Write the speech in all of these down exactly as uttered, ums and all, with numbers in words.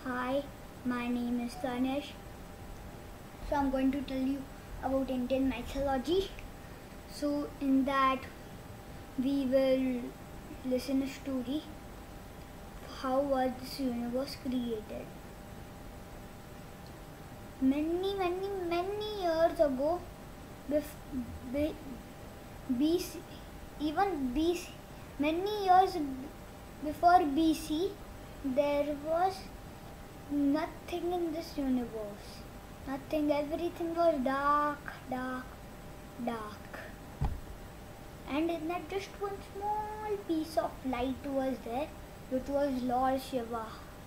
Hi, my name is Tanesh. So I'm going to tell you about Indian mythology. So in that we will listen a story how was this universe created. Many many many years ago, bef- B C, even B C, many years before B C, there was nothing in this universe. Nothing, everything was dark, dark, dark. And in that just one small piece of light was there, which was Lord Shiva.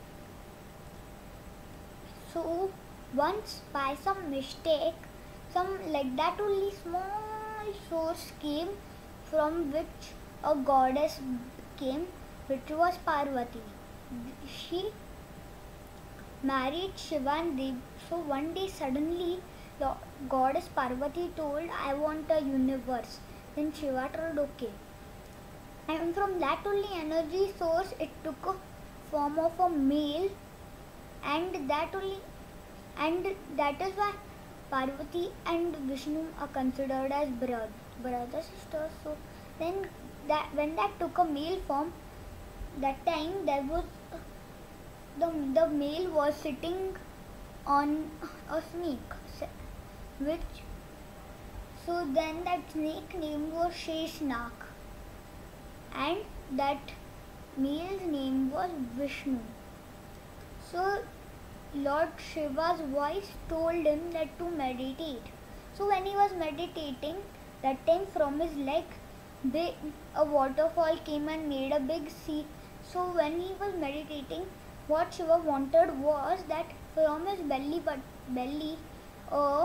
So once by some mistake, some like that only small source came from which a goddess came, which was Parvati. She married Shiva and Dev. So one day suddenly the goddess Parvati told, I want a universe. Then Shiva told okay. And from that only energy source it took a form of a male, and that only and that is why Parvati and Vishnu are considered as brother brother sisters. So then that when that took a male form, that time there was the the male was sitting on a snake, which so then that snake name was Sheshnak, and that male's name was Vishnu. So Lord Shiva's voice told him that to meditate. So when he was meditating, that time from his leg, big, a waterfall came and made a big sea. So when he was meditating, what Shiva wanted was that from his belly, but belly, a,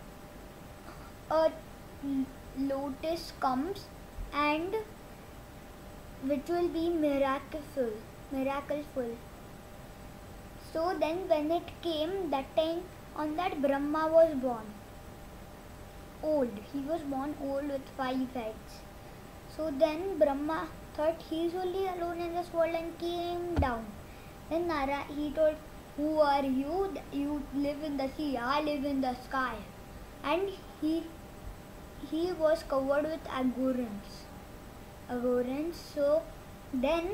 a lotus comes, and which will be miraculous, miraculous. So then when it came, that time on that Brahma was born. Old. He was born old with five heads. So then Brahma thought he is only alone in this world and came down. Then Nara, he told, who are you? You live in the sea, I live in the sky. And he he was covered with agorans. Agorans. So then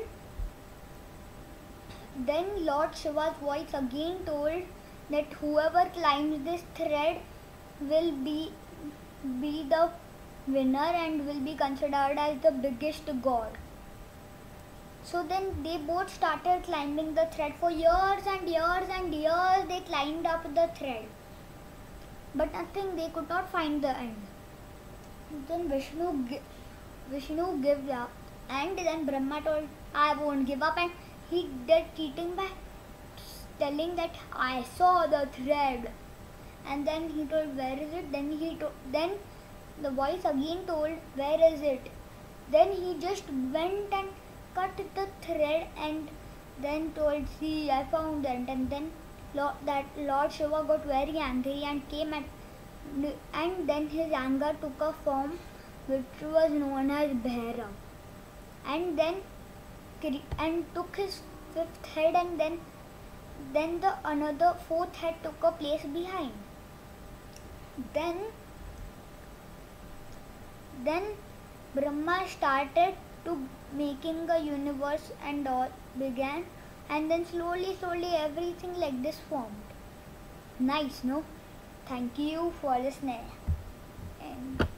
Then Lord Shiva's voice again told that whoever climbs this thread will be, be the winner and will be considered as the biggest god. So then they both started climbing the thread. For years and years and years they climbed up the thread. But nothing, they could not find the end. Then Vishnu, Vishnu gave up, and then Brahma told, I won't give up, and he did cheating by telling that I saw the thread. And then he told, where is it? Then he told, then the voice again told, where is it? Then he just went and cut the thread and then told, see, I found it. And then Lord, that Lord Shiva got very angry and came at, and then his anger took a form which was known as Bhairav. And then and took his fifth head, and then then the another fourth head took a place behind. Then then Brahma started to making a universe and all began, and then slowly slowly everything like this formed. Nice, no? Thank you for listening. And